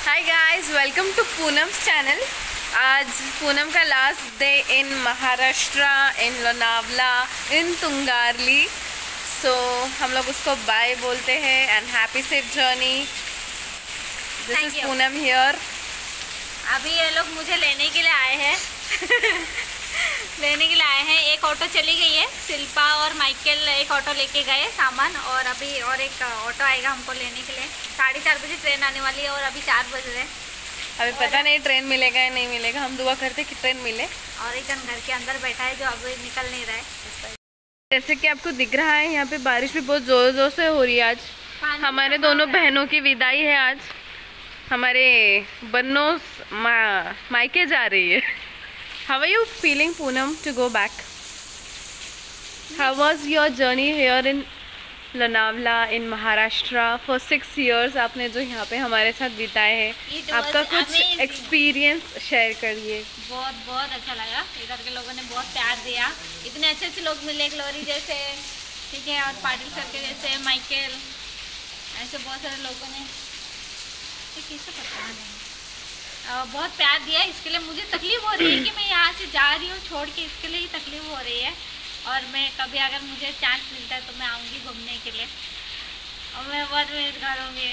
Hi guys, welcome to Poonam's channel. आज पूनम का last day in Maharashtra, in Lonavala, in Tungarli. So हम लोग उसको बाय बोलते हैं and happy safe journey. This is Poonam here. अभी ये लोग मुझे लेने के लिए आए हैं लेने के लिए आए हैं। एक ऑटो चली गई है, शिल्पा और माइकल एक ऑटो लेके गए सामान, और अभी और एक ऑटो आएगा हमको लेने के लिए। 4:30 बजे ट्रेन आने वाली है और अभी 4 बज रहे हैं। अभी पता नहीं ट्रेन मिलेगा या नहीं मिलेगा, हम दुआ करते कि ट्रेन मिले। और एक जन घर के अंदर बैठा है जो अभी निकल नहीं रहा है। जैसे कि आपको दिख रहा है, यहाँ पे बारिश भी बहुत जोर जोर से हो रही है। आज हमारे दोनों बहनों की विदाई है। आज हमारे बन्नों मायके जा रही है। How are you feeling, Poonam, to go back? How was your journey here in Lonavala in Maharashtra for 6 years? आपने जो यहाँ पे हमारे साथ बिताए हैं, आपका कुछ एक्सपीरियंस शेयर करिए। बहुत बहुत अच्छा लगा। इधर के लोगों ने बहुत प्यार दिया। इतने अच्छे अच्छे लोग मिले, ग्लोरी जैसे, ठीक है, और पाटिल सर के जैसे, माइकल, ऐसे बहुत सारे लोगों ने किसे पता नहीं बहुत प्यार दिया। इसके लिए मुझे तकलीफ हो रही है कि मैं यहाँ से जा रही हूँ छोड़ के, इसके लिए ही तकलीफ हो रही है। और मैं कभी अगर मुझे चांस मिलता है तो मैं आऊँगी घूमने के लिए, और मैं बहुत मिस करूँगी।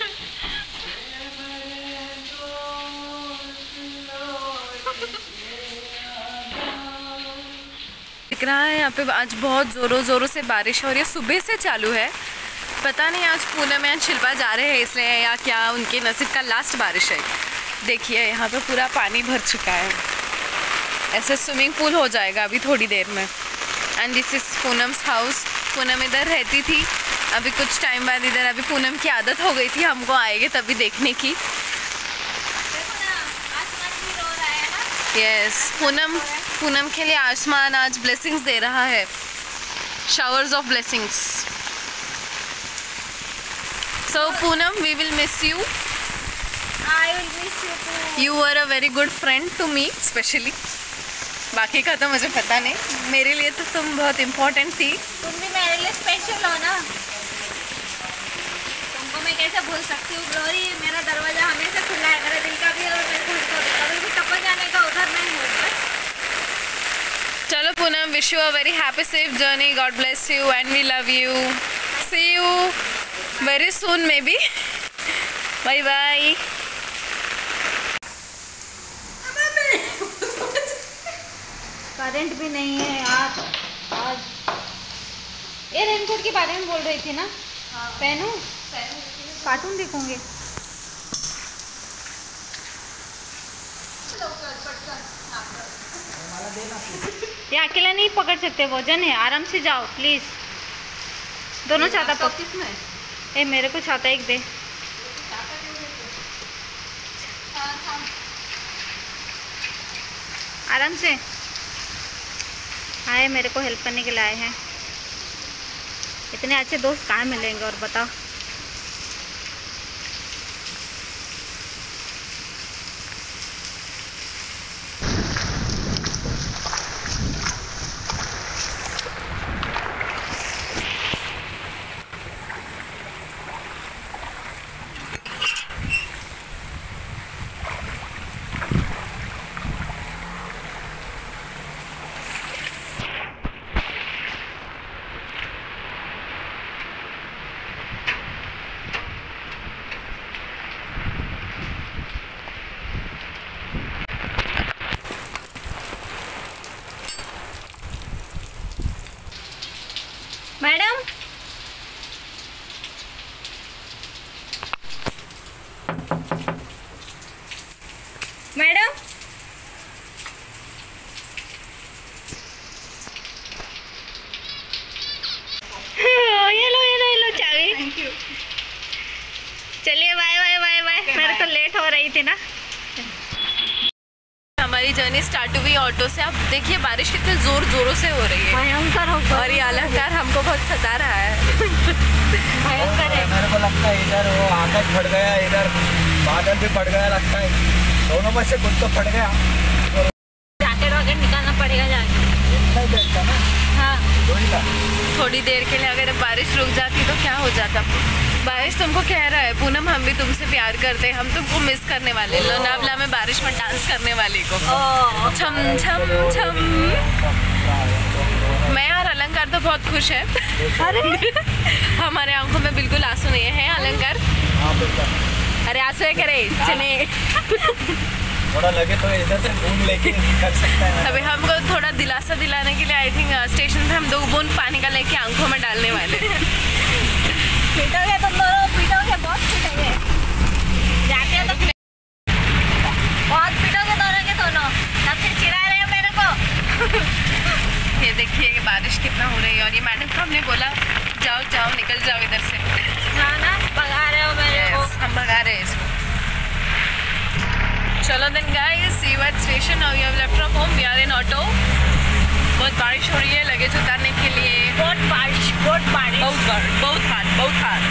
दिख रहा है यहाँ पे आज बहुत ज़ोरों ज़ोरों से बारिश हो रही है, सुबह से चालू है। पता नहीं आज पूनम या शिल्पा जा रहे हैं इसलिए, या क्या उनके नसीब का लास्ट बारिश है। देखिए यहाँ पे पूरा पानी भर चुका है, ऐसे स्विमिंग पूल हो जाएगा अभी थोड़ी देर में। And this is Poonam's house. Poonam इधर रहती थी, अभी कुछ टाइम बाद इधर, अभी पूनम की आदत हो गई थी हमको आएंगे तभी देखने की। यस, पूनम के लिए आसमान आज ब्लेसिंग्स दे रहा है, showers of blessings. So Poonam, we will miss you. I will miss you too. You were a very good friend to me, especially. बाकी का तो मुझे पता नहीं, मेरे लिए तो तुम बहुत इम्पोर्टेंट थी। तुम भी मेरे लिए स्पेशल हो ना, तुमको मैं कैसे भूल सकती हूँ। ग्लोरी, मेरा दरवाजा हमेशा खुला है, मेरे दिल का भी और मेरे खुद को भी, कभी भी टपक जाने का उधर नहीं होगा। चलो Poonam, wish you a very happy safe journey, God bless you and we love you. See you very soon maybe. Bye bye. Current भी नहीं है यार आज। ये रेनकोट के बारे में बोल रही थी ना? पहनूं? कार्टून देखूंगी। ये अकेला नहीं पकड़ सकते, वजन है। आराम से जाओ प्लीज। दोनों छाता पकड़ में। ए मेरे को छाता एक दे। आराम से आए, मेरे को हेल्प करने के लिए आए हैं। इतने अच्छे दोस्त कहाँ मिलेंगे और बताओ। मैडम, मैडम, ये लो चाबी। Thank you. चलिए बाय बाय बाय बाय। मेरे तो लेट हो रही थी ना। हमारी जर्नी स्टार्ट हुई ऑटो से। आप देखिए बारिश कितने जोरों से हो रही है, भयंकर हो, और ये अलंकार हमको बहुत सता रहा है। भयंकर है। मेरे को लगता है इधर वो आकाश फट गया, इधर बादल भी फट गया लगता है। दोनों में से कुछ तो फट गया। जैकेट वगैरह निकालना पड़ेगा जाके। देखता ना। हाँ, थोड़ी देर के लिए अगर बारिश रुक जाती तो क्या हो जाता। बारिश तुमको कह रहा है पूनम हम भी तुमसे प्यार करते हैं, हम तुमको मिस करने वाले, लोनावला में बारिश में डांस करने वाले को। छम छम छम। मैं और अलंकार तो बहुत खुश है। अरे हमारे आंखों में बिल्कुल आंसू नहीं है अलंकार। अरे आंसू है करे चले थोड़ा लगे तो इधर से बूंद लेके कर सकता है। अभी हमको थोड़ा दिलासा दिलाने के लिए आई थिंक स्टेशन पे हम 2 बूंद पानी का लेके आंखों में डालने वाले। पीटोगे तुम दोनों, पीटोगे, बहुत पीटोगे। जाते हो तो बहुत पीटोगे दोनों के दोनों। तब से चिढ़ा रहे हो मेरे को। ये देखिए कि बारिश कितना हो रही है और ये मैडम को हमने बोला जाओ जाओ निकल जाओ इधर से। हाँ ना, भगा रहे हो मेरे को। हम भगा रहे हैं इसको। चलो then guys, see you at station. Now we have left from home, we are in auto. बहुत बारिश हो रही है लगेज उतारने के लिए। बहुत बारिश, बहुत बारिश, बहुत हार्ड।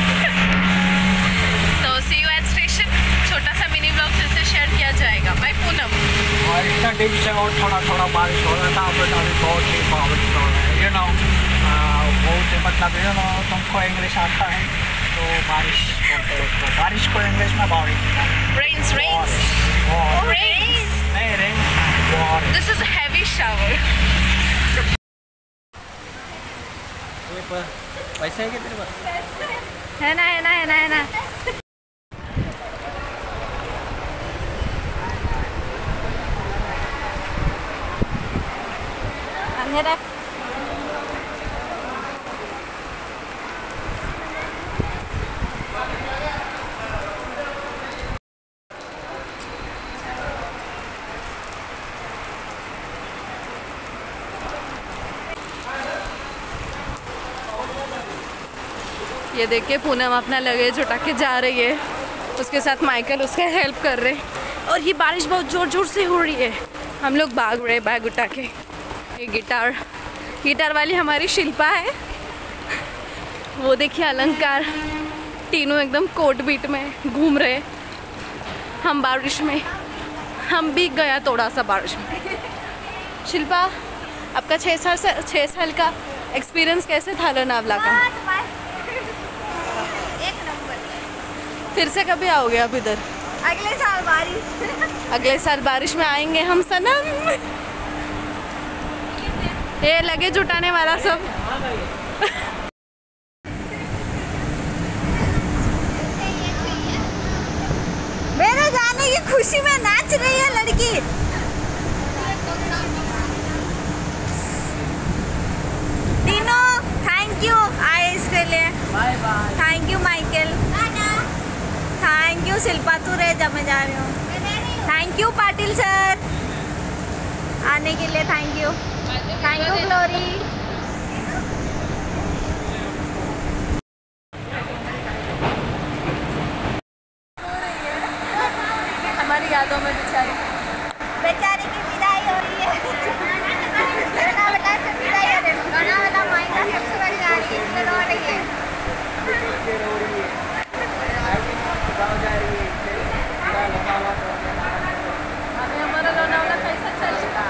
तो सी यू एट स्टेशन। छोटा सा मिनी ब्लॉग फिर से शेयर किया जाएगा। बाय पूनम। और इतना दिन से और थोड़ा बारिश हो रहा था, बट अभी बहुत ही बारिश हो रहा है। यू नो बहुत ही मतलब यू नो तुमको इंग्लिश आता है तो बारिश बोलते हैं उसको। बारिश को इंग्लिश में बारिश। Rains. नहीं rain. This is a heavy shower. पैसे है क्या तेरे पास? है ना। अंधेरा। ये देखिए पूनम अपना लगेज उठा के जा रही है, उसके साथ माइकल उसका हेल्प कर रहे हैं। और ये बारिश बहुत ज़ोर से हो रही है। हम लोग भाग रहे बैग उठा के। ये गिटार वाली हमारी शिल्पा है। वो देखिए अलंकार, तीनों एकदम कोट बीट में घूम रहे। हम बारिश में, हम भी गया थोड़ा सा बारिश में। शिल्पा, आपका 6 साल का एक्सपीरियंस कैसे था लोनावला का? एक नंबर। फिर से कभी आओगे आप इधर? अगले साल बारिश। अगले साल बारिश में आएंगे हम सनम। ये लगेज उठाने वाला सब। मेरे जाने की खुशी में नाच रही है लड़की। तीनों थैंक यू आए इसके लिए। Bye bye. Thank you Michael. Thank you Shilpa, तू रहे जब मैं जा रही हूँ। थैंक यू पाटिल सर आने के लिए। Thank you Glory. हमारी यादों में बेचारे की विदाई हो रही है। लोनावला से विदाई हो रही है। लोनावला मायका सबसे बड़ी गाड़ी है, इसमें रो रही है। अभी हमारा लोनावला कैसा चलेगा?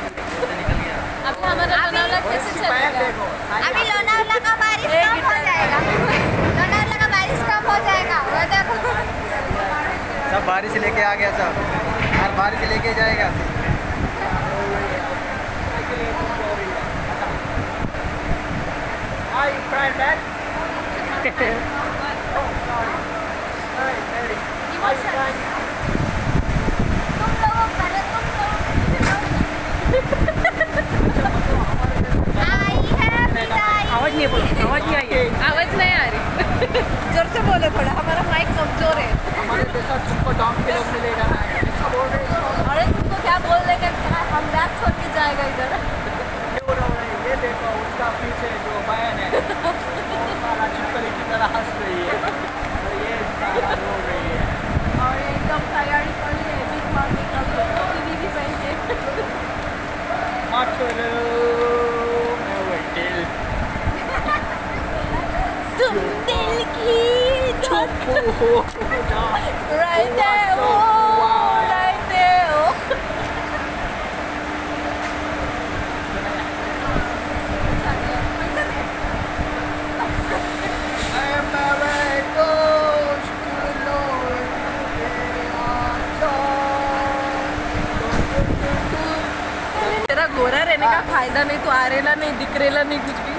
अभी लोनावला का बारिश कम हो जाएगा। लोनावला का बारिश कम हो जाएगा। वो देखो सब बारिश लेके आ गया, सब हर बारिश लेके जाएगा। आवाज नहीं बोलो, आवाज नहीं आई है। आवाज नहीं आ रही। जोर से बोलो थोड़ा, हमारा माइक कमजोर है। हमारे जैसा तुमको डाउन के लोग मिलेगा ना, ऐसा बोल रहे हैं। अरे तुमको क्या बोल देगा, हम बैग छोड़ के जाएगा इधर। क्यों रो रही है? ये देखो उसका पीछे जो बहन है वो सारा छिपकली की तरह हंस रही है और ये सारा रो रही है। और एकदम तैयारी कर ली है बिग मार्मी का टोपी भी पहन के। मत करो मैं वो दिल तुम दिल की चुप हो जा। right there, oh, right there, oh. I'm married गोरा रहने का फायदा नहीं, तो आरेला नहीं, दिखरेला नहीं कुछ भी।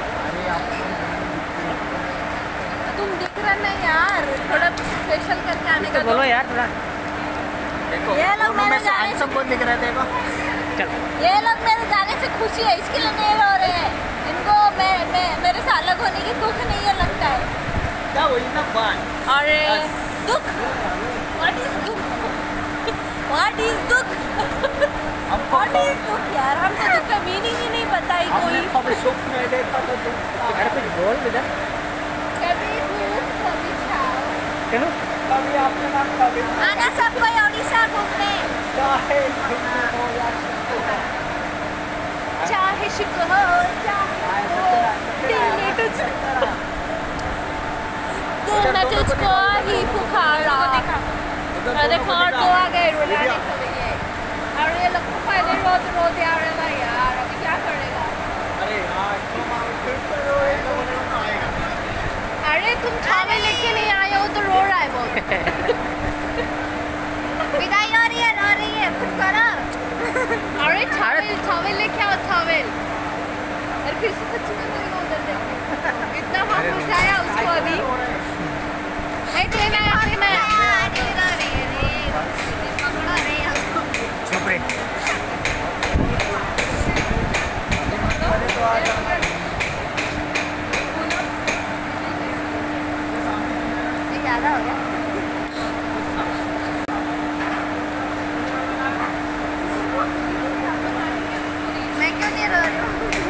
तुम दिख रहा नहीं यार, थोड़ा स्पेशल करके आने का बोलो यार थोड़ा। देखो ये लोग मेरे जाने से सबको दिख रहे, देखो चल। ये लोग मेरे जाने से खुशी है, इसके लिए नहीं रो रहे हैं। इनको मेरे से अलग होने की दुख नहीं है लगता है। क्या वही ना बात। और दुख, what is dukh? What is dukh? What is dukh यार? हमको दुख का मीनिंग ही नहीं पता है कोई। कभी सुख नहीं देखा तो दुख। घर पे बोल बेटा। कभी दुख कभी छाव। चलो कभी आपने नाम कभी आना सब कोई ओडिशा घूमने। चाहे हो या चाहे शिक हो चाहे हो, दिल ने तुझको ही पुकारा। अरे खाट तो आ गए रुलाने के लिए। और ये लोग को पहले रोते रोते आ रहे हैं यार, अभी क्या करेगा? अरे यार तुम फिर से रोए तो ना आएगा। अरे तुम छावे लेके नहीं आए हो तो रो रहा है बहुत। विदाई हो रही है कुछ करो। अरे छावे लेके आओ, छावेल। अरे फिर से सच्ची में मेरे उधर देखो, इतना हम गुस्साया उसको अभी। चुप रे। ज़्यादा हो गया। मैं क्यों नहीं रो रही हूँ?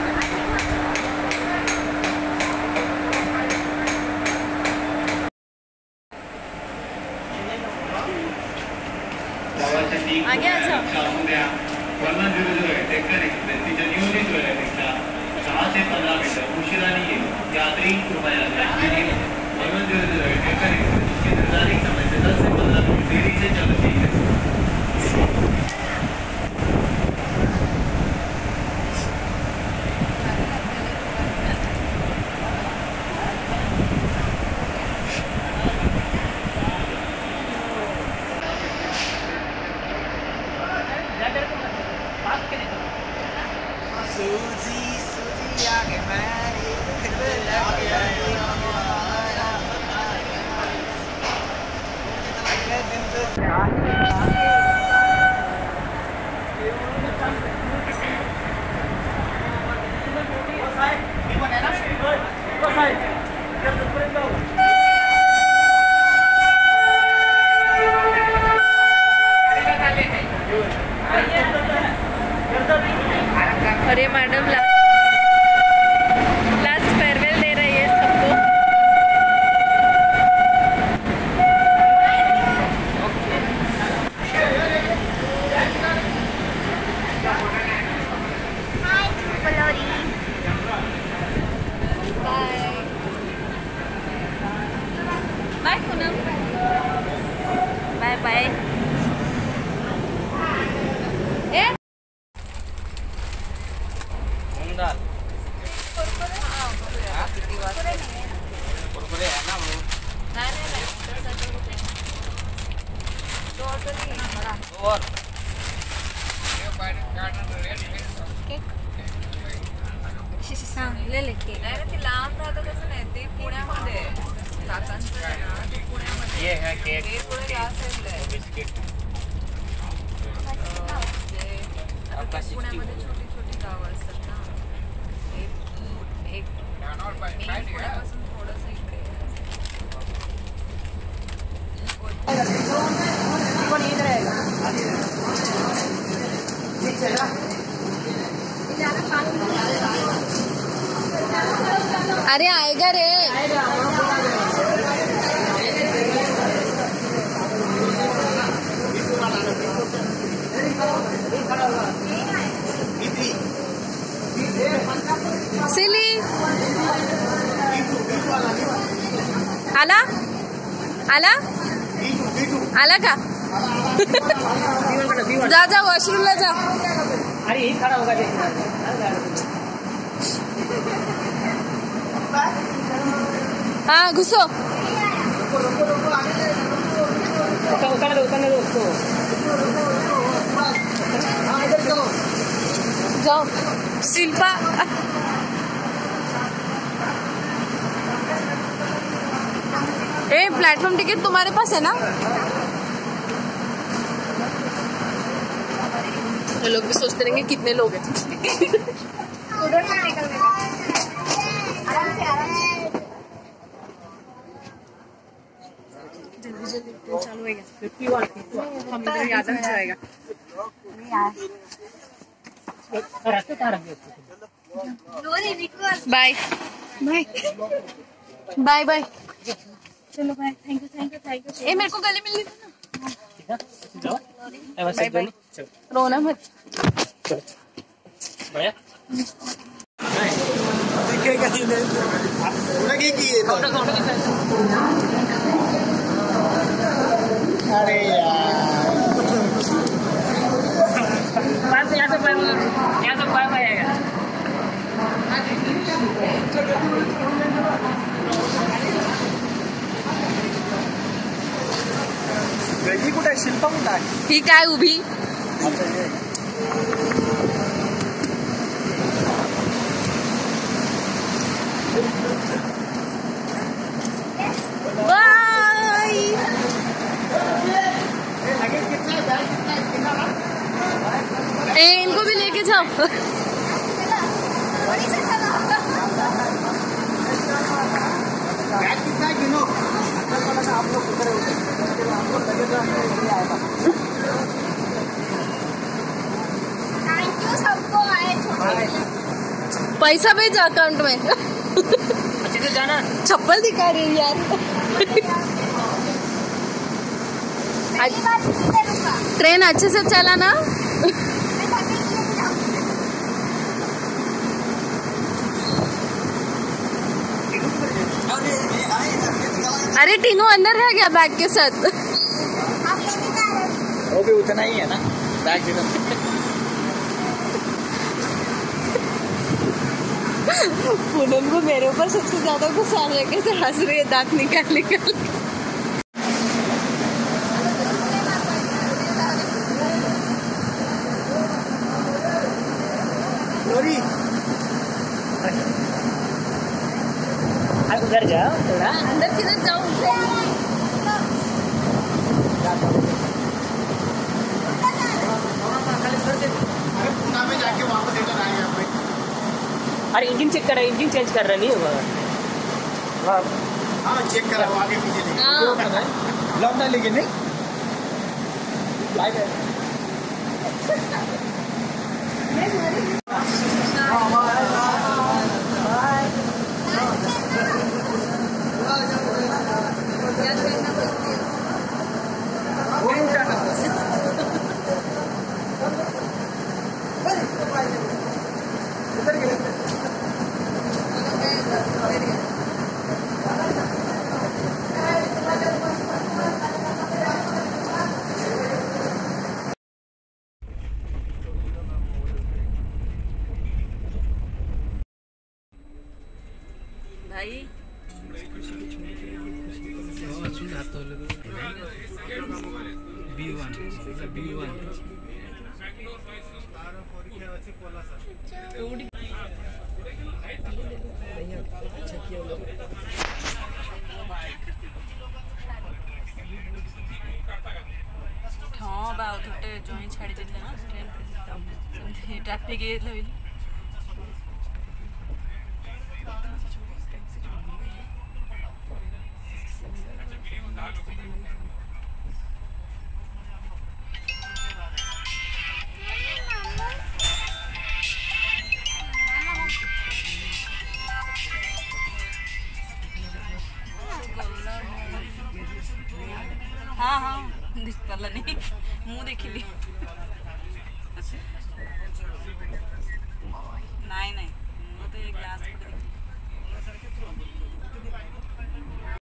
आगे अच्छा। वर्णन 00 डेक्कन एक्सप्रेस तिच्या नियोजित वेळेपेक्षा 10 ते 15 मिनिटं उशिराने येईल यात्री कृपया वर्णन 00 डेक्कन एक्सप्रेस की निर्धारित समय से 10 से 15 मिनट देरी से चल रही है। सूजी आगे मैरी फिर लग अगले दिन तो अरे मैडम लास्ट फेयरवेल दे रही है सबको। हाय बलोरी। Bye Poonam. Bye bye. Kurkure है ना वो। और ले लेके लांब राहतं कसं नाही, ते पुण्यामध्ये काकांचं आहे ना, ते पुण्यामध्ये. ये है केक ते पुढे या साईडला आहे. बिस्किट आपका पुण्यामध्ये छोटी छोटी गावं असतात ना, एक मेन पुण्यापासून थोडंसं इकडे अरे आएगा रे। सिली आला आला आला का? जा जा वॉशरूमला जा। अरे यही खड़ा होगा हाँ घुसो। उतार दो उसको। जाओ शिल्पा। प्लेटफॉर्म टिकट तुम्हारे पास है ना? तो लोग भी सोचते रहेंगे कितने लोग हैं। उधर से निकल गए आराम से जल्दी जल्दी ट्रेन चालू होएगा। हम इधर याद आ जाएगा। Bye bye bye bye. चलो बाय। Thank you. मेरे को गले मिल ना। Bye bye. रोना मत। अरे यहाँ से बाय बाय आएगा। वेजी कुठे आहे? शिल्पा कुठे आहे? ही काय उभी? बाय। इनको भी लेके जाओ। कितना किलो? आप लोग किधर थैंक यू सबको आए। पैसा भेज अकाउंट में। अच्छे से जाना। चप्पल दिखा रही है यार। ट्रेन अच्छे से चला ना? अरे टीनू अंदर है क्या बैग के साथ? वो भी उतना ही है ना बैग भी। पूनम को मेरे ऊपर सबसे ज्यादा गुस्सा आ रहा है। कैसे हंस रही है दांत निकाल निकाल। उधर जाओ थोड़ा। अंदर किधर जाऊँ? में जाके वापस इधर आए यहाँ पे। अरे इंजन चेक कर रहा है, इंजन चेंज कर रहा नहीं होगा। हाँ चेक करा आगे पीछे लौटना लेकिन नहीं। भाई हाँ बा थोटे जॉइन छाड़ी देते ना ट्रेन ट्रैफिक ये लइली। हाँ हाँ दिखला नहीं मुँह देखिली नहीं नहीं मुँह तो एक ग्लास